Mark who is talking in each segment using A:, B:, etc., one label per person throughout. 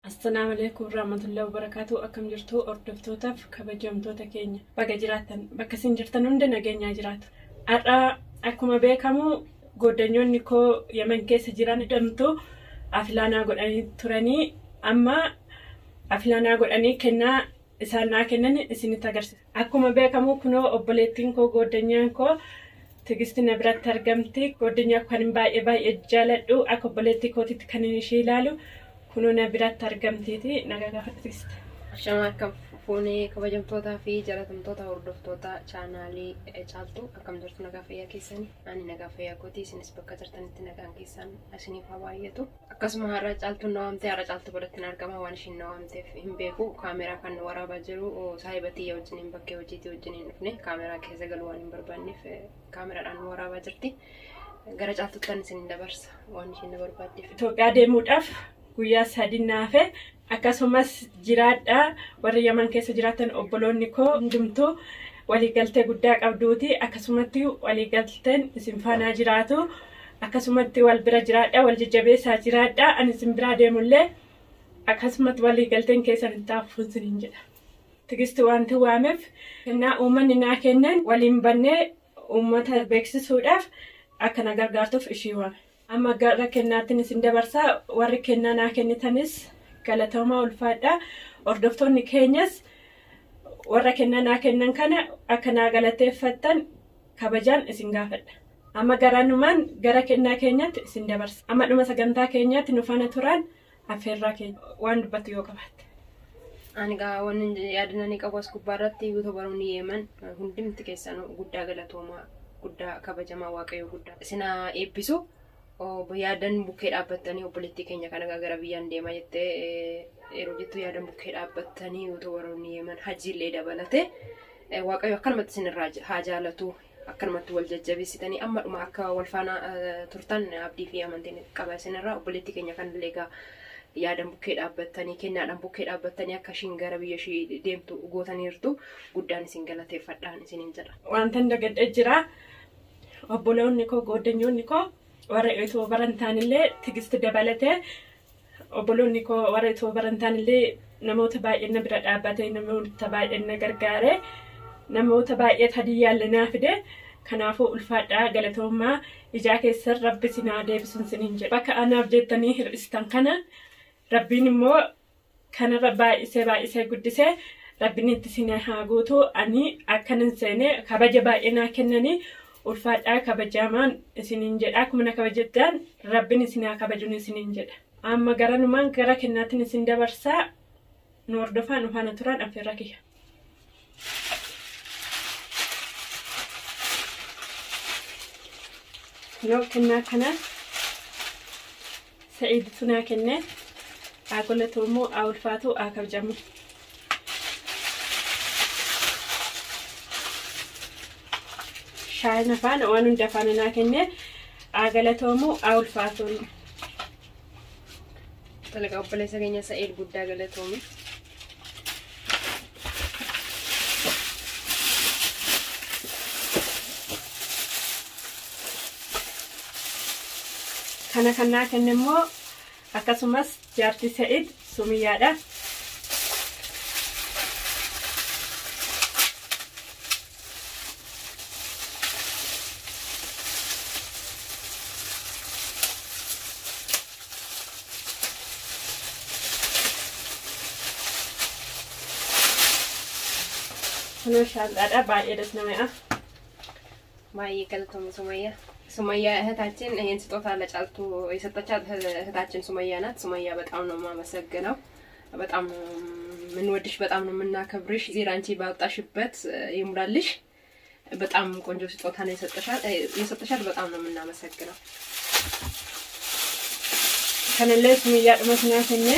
A: Assalamu alaikum warahmatullahi wabarakatuh. Akkam jirtu hordoftootaf kabajamtoota keenya baga jiraatan bakka isin jirtan hunda nageenyaa jiraatu. Har'a akkuma beekamu goddanyoonni koo Yemen keessa jiran damtu afilaanaa godhanii turanii amma afilaanaa godhanii kennaa isaan naa kennan isinitti agarsiisa. Akkuma beekamu kunoo obboleettiin koo goddanyaan koo Tigistina biratti argamti. Goddanyaa kan baay'ee jaaladhu akka obboleettii kootitti kan ishee ilaalu. Kunuuna biratti argamtiiti nagaa gaafattista.
B: Ashama akkam fuunee kabajamtootaa fi jaalatamtoota hordoftoota chaanaalii caaltuu akkam jirtu nagaa fayyaa keessanii ani nagaa fayyaa kooti isinis bakka jirtanitti nagaan keessan isiniif haa baay'atu. Akkasuma har'a caaltuun na waamtee har'a caaltuu biratti argama waan ishiin na waamteef hin beeku kaameraa kan waraabaa jiru saahibatii wajjiniin bakkee hojiitii wajjiniin dhufne kaameraa keessa galuu waan hin barbaanneef kaameraadhaan waraabaa jirti. Gara caaltuuttan isin dabarsa waan ishiin na barbaaddeef.
A: Itoophiyaa deemuudhaaf guyyaa sadii naafe akkasumas jiraadha warri Yemen keessa jiraatan obboloonni koo hundumtuu waliigaltee guddaa qabduuti akkasumatti waliigalteen isin faanaa jiraatu akkasumatti wal bira jiraadha wal jajjabeessaa jiraadha ani isin biraa deemullee akkasumatti waliigalteen keessan hin taafuun siniin jedha. Tigisti wanti waameef kennaa uummanni naa kennan waliin bannee uummata beeksisuudhaaf akka na gargaartuuf ishii waame. Amma gara kennaattiin isin dabarsaa warri kennaa naa kennitanis galatoomaa ulfaadha. Hordoftoonni keenyas warra kennaa naa kennan kana akka naa galateeffattan kabajaan isin gaafadha. Amma garaanumaan gara kennaa keenyatti isin dabarsa. Amma dhuma sagantaa keenyatti nu faana turan affeerraa keenya waan dubbatu yoo qabaatte.
B: Ani gaa waan yaadannanii qabu as gubbaarratti YouTuberoonni Yemen hundumti keessan guddaa galatoomaa guddaa kabajamaa waaqayyoo guddaa isinaa eebbisu. Yaadan bukkee dhaabbattanii obboleettii keenya kana gara biyyaan deemaa jettee yeroo jettu yaadan bukkee dhaabbattanii YouTuberoonni Yemen hajiillee dabalate waaqayyo akkanumatti isinirraa haa jaalatu akkanumatti wal jajjabeessitanii amma dhuma akka wal faana turtan abdii fi amantiin qaba isinirraa obboleettii keenya kanallee egaa yaadan bukkee dhaabbattanii kennaadhaan bukkee dhaabbattanii akka ishiin gara biyya ishii deemtu gootaniirtu guddaan isin galateeffadhaan isiniin jedha.
A: Wanta dagadhee jira obboloonni koo goddanyoonni koo warra itoo barantaanillee Tigisti dabalatee obboloonni koo warra itoo barantaanillee namoota baay'ee bira dhaabbatee namoota baay'ee gargaaree namoota baay'ee hadiyyaallee naa fide kanaafuu ulfaadhaa galatoomaa ijaa keessan rabbi sinaa deebisuun siniin jedha. Bakka anaaf jettanii hir'istan kana rabbiin immoo kanarra baay'isee guddisee rabbiin itti sinaa haa guutuu ani akkanan seenee kabaja baay'ee naa kennanii ulfaadhaa kabajamaan isiniin jedha akkuma kabajettaan rabbiin isinaa kabajuun isiniin jedha. Amma garanumaan gara kennaattiin isin dabarsaa nu hordofaa nu faana turan affeerra kiyya. Yoo kennaa kana Sa'iidtu naa kennee haa golatu immoo haa ulfaatu haa kabajamu. Shaayina faana waan hunda faana naa kennee haa galatoomu haa ulfaatu.
B: Talagaa obboleessa keenya Sa'iid guddaa galatoomi.
A: Kana kan naa kenne immoo akkasumas jaartii Sa'iid Sumiyyaadha. Kuno shaanxaadha baay'ee das nama
B: baay'ee galatoomi Sumayyaa እህታችን ይሄን ስጦታ ለጫልቱ የሰጠቻት እህታችን ሱመያ ናት። ሱመያ በጣም ነው የማመሰግነው። በጣም ምን ወድሽ በጣም ነው የምናከብርሽ። ዚራንቺ ባወጣሽበት ይሙላልሽ። በጣም ቆንጆ ስጦታ ነው የሰጠሻት በጣም ነው የምናመሰግነው።
A: ከነለ ሱመያ ደመስናተኛ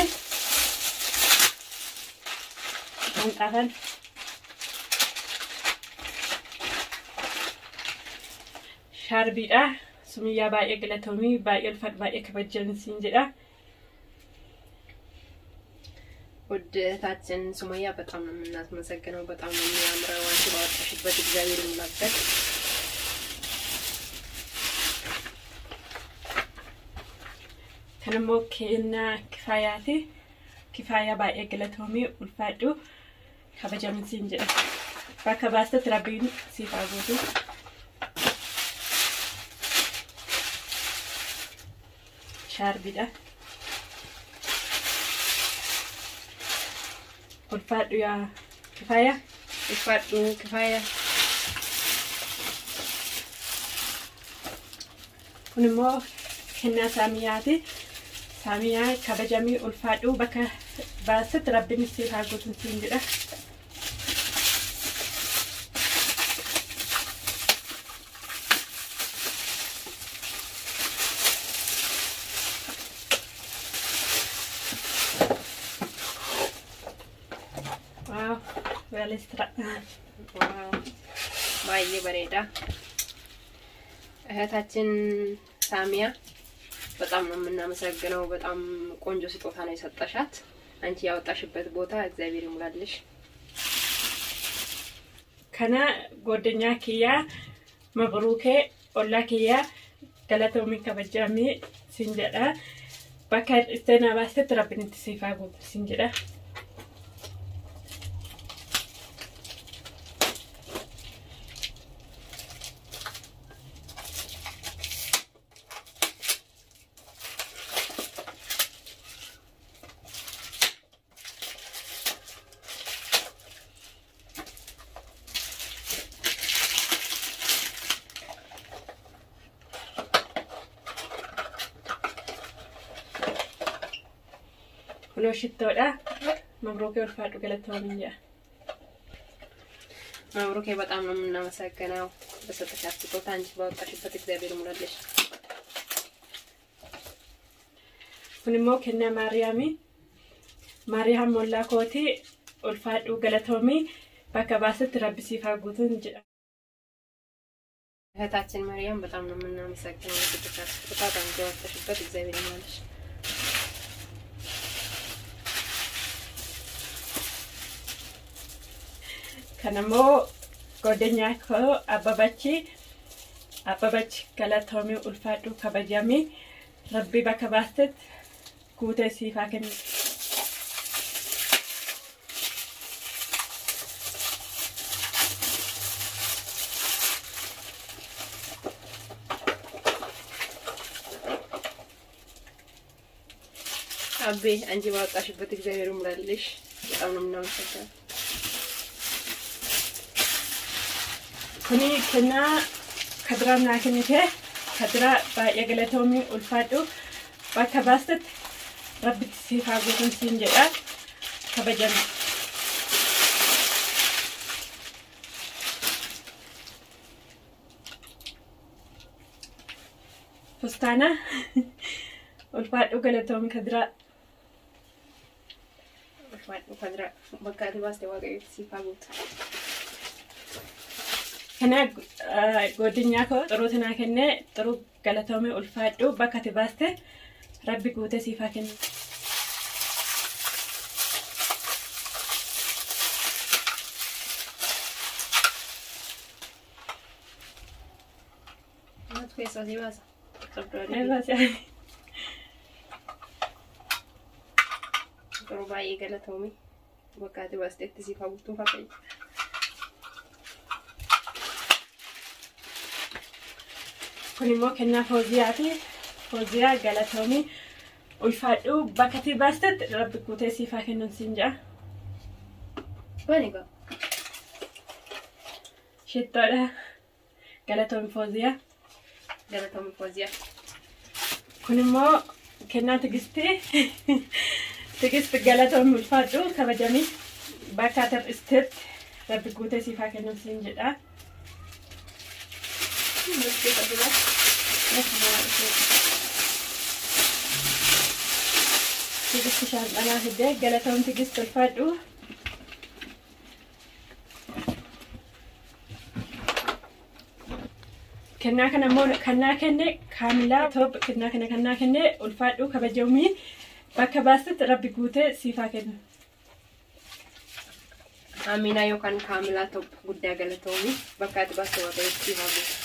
A: አንጣፈን Sharbiidha Sumiyyaa baay'ee galatoomii baay'ee ulfaadha baay'ee kabajan siin jedha.
B: ወደታችን ሱመያ በጣም ነው የምናመሰግነው በጣም ነው የሚያምረው አንቺ ባወጣሽበት እግዚአብሔር ይመስገን።
A: Kanammoo kennaa kifayaati Kifaaya baay'ee galatoomii ulfaadhu kabajamii siin jedha. Bakka baastetti Rabbiin siif haa guutu. Shaarbidha. Ulfaadhu yaa Kifaaya.
B: Ulfaadhu Kifaaya.
A: Kun immoo kennaa Saamiyaati. Saamiyaa kabajamii ulfaadhu bakka baastetti Rabbiin siif haa guutu siin jedha. Wow, Walistra.
B: Wow, baay'ee bareeda. እህታችን ሳሚያ በጣም ነው የምናመሰግነው። በጣም ቆንጆ ስጦታ ነው የሰጠሻት። አንቺ ያወጣሽበት ቦታ እግዚአብሔር ይሙላልሽ።
A: ከና ጎደኛ ኪያ መብሩኬ ኦላ ኪያ ገለቶሚ ከበጃሚ ሲንጀዳ በካ እስተና ባስተ ረብን ትሲፋጉ ሲንጀዳ ولو شتودا مبروك والفادو ገለቶሚያ
B: መብሩክ በጣም ነው የምናመሰግነው። በሰጠሻት ስጦታ አንቺ ባወጣሽበት እግዚአብሔር ይሙላልሽ።
A: ኩንሞ ከና ማርያም ሞላ ኮቲ ulfaadhu ገለቶሚ bakka baastetti Rabbi siif haa guutu jedha.
B: እህታችን ማርያም በጣም ነው የምናመሰግነው። በሰጠሻት ስጦታ አንቺ ባወጣሽበት እግዚአብሔር ይሙላልሽ። Kanamo godenya ko ababachi galatomi ulfaadhu kabajami Rabbi bakka baastet guutee siif haa kennu. አቤ አንቺ ባወጣሽበት እግዚአብሔር ይሙላልሽ። በጣም ነው የምናመሰግነው።
A: Kuni kena kadram nakenite kadra baay'ee galatoomii ulfaadhu bakka baastet Rabbi siif haa guutu siin jedha kabajami. Fustaana ulfaadhu galatoomii kadra
B: bakka ati baaste waaqayyo siif haa guutu.
A: Kana godenya ko xurootina kenne xuru galatoomii ulfaadhu bakka ati baaste Rabbi guutee siif haa kennu.
B: Matu keessa si baasa. Xuru baay'ee galatoomii bakka ati baastetti siif haa guutu waaqayyo.
A: Kunimmoo kennaa Fooziyaa galatoomii ulfaadhu bakka ati baastetti Rabbi guutee siif haa kennu siin jedha.
B: Baniga.
A: Shittoodha galatoomii Fooziyaa.
B: Galatoomii Fooziyaa.
A: Kunimmoo kennaa Tigist galatoomii ulfaadhu kabajamii bakka ati istetti Rabbi guutee siif haa kennu siin jedha. Tigist shaanxanaa fidee galatoomii Tigist ulfaadhu. Kennaa kana immoo kannaa kenne kaamilaa top kannaa kenne ulfaadhu kabajamii bakka baastetti Rabbi guutee siif haa kennu.
B: Amina yookaan kaamilaa top guddaa galatoomii bakka ati baaste waaqayyo siif haa guutu.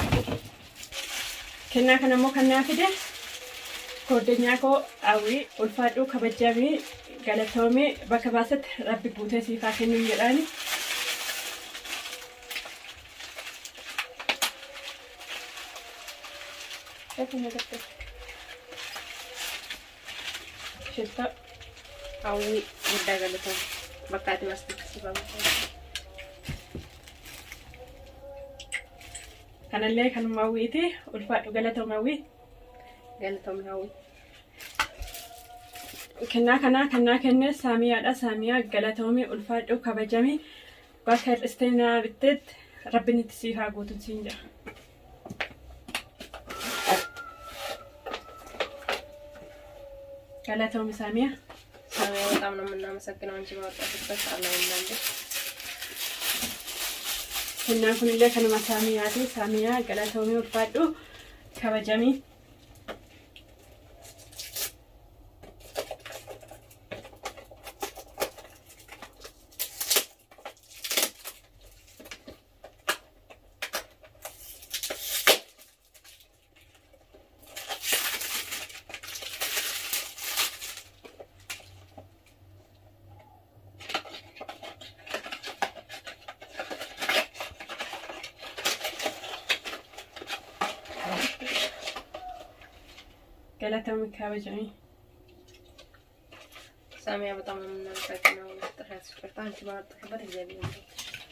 A: Kennaa kana immoo kannaa fide godenya ko awwi ulfaadhu kabajamii galatoomii bakka baasatti rabbi guutee siif haa kennu jedhaani. Shittaa
B: hawwii guddaa galatoomii bakka ati baastee sifamu.
A: Kanallee kanuma hawwiiti ulfaadhu galatoomii hawwii.
B: Galatoomii hawwii.
A: Kennaa kennee saamiyaadha. Saamiyaa galatoomii ulfaadhu kabajamii bakka hir'isteenaa bitteetti rabbiin itti siif haa guutuun siin jedha. galatoomii saamiyaa.
B: Saamiyaa በጣም ነው የምናመሰግነው አንቺ ባወጣሽበት አላህ ይላልሽ።
A: Kennaan kunillee kanuma saamiyaati. Saamiyaa galatoomii ulfaadhu kabajamii. galatoomii kabajamii.
B: ሳሚያ በጣም ነው የምናመሰግነው። ጥራት ፍቅርታ አንቺ ባወጣሽበት እግዚአብሔር ይመስገን።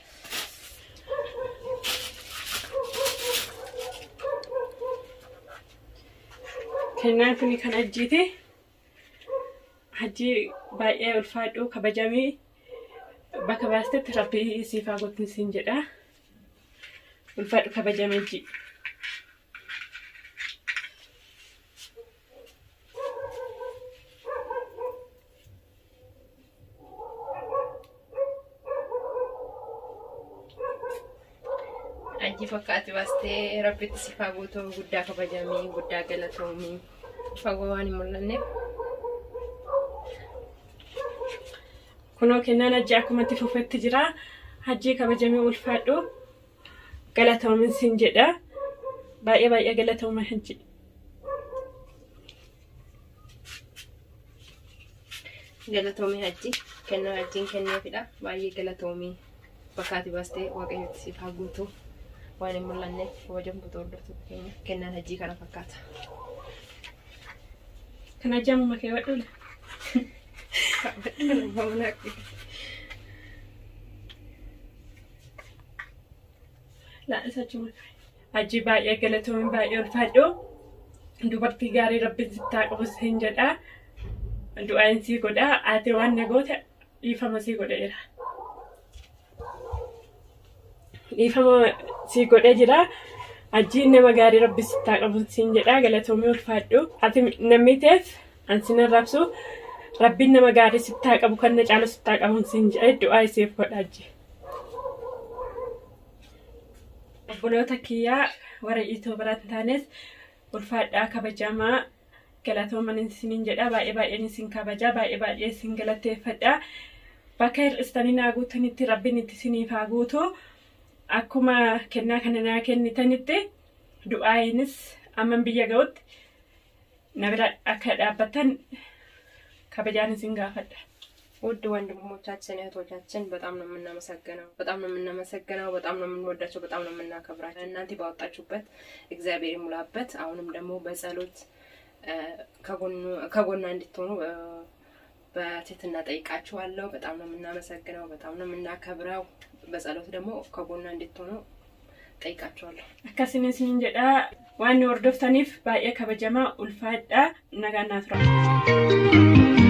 A: Kennaan kuni kan hajjiiti. Hajjii baay'ee ulfaadhu kabajamii bakka baastetti rabbi siif haa guutuun siin jedha. Ulfaadhu kabajamee hajjii.
B: Anji fakkaatti baastee rabbitti siif haa guutuu guddaa kabajamii guddaa galatoomii fagoo waan hin mul'anneef.
A: Kunoo kennaan hajjii akkumatti fufetti jira. Hajjii kabajamii ulfaadhu galatoomin siin jedha. Baay'ee galatooma hajjii.
B: Galatoomii hajjii kennaa hajjiin kenneefidha. Baay'ee galatoomii bakkaatti baastee waaqayyotti siif haa guutuu waan hin mul'anneef kabajamtoota hordoftoota keenya kennaan hajjii kana fakkaata.
A: Kana jamma kee wadhule. La isa cuma. Hajjii baay'ee galatoomii baay'ee ulfaadhu. Dubartii gaarii rabbiin sitti haa qabu siin jedha. Du'aan sii godha. Ati waan nagoota dhiifama sii godheera. Dhiifama sii godhee jira. Hajjii nama gaarii rabbi sitti haa qabu siin jedha. Galatoomii ulfaadhu. Ati namni teef ansi narraabsu rabbiin nama gaarii sitti haa qabu kan na caalu sitti haa qabu siin jedha. Du'aa isiif godha hajjii. Obboloota kiyyaa warra itoo biraatti taanes ulfaadhaa kabajamaa galatooman isiniin jedha. Baay'een isin kabaja. Baay'ee isin galateeffadha. Bakka hir'istanii naa guutanitti rabbiin itti isiniif haa guutu. Akkuma kennaa kana naa kennitanitti du'aayinis amman biyya ga'utti na bira akka dhaabbatan kabajaan isin gaafadha.
B: ውድ ወንድሞቻችን እህቶቻችን በጣም ነው የምናመሰግነው። በጣም ነው የምንወዳቸው። በጣም ነው የምናከብራቸው። እናንተ ባወጣችሁበት እግዚአብሔር ይሙላበት። አሁንም ደግሞ በጸሎት ከጎኗ እንድትሆኑ በትህትና ጠይቃችኋለሁ። በጣም ነው የምናመሰግነው። በጣም ነው የምናከብረው። በጸሎት ደግሞ ከጎኗ እንድትሆኑ ጠይቃችኋለሁ።
A: akkasinis hin jedha waan hordoftaniif baay'ee kabajamaa ulfaadha. Nagaan naaf tura.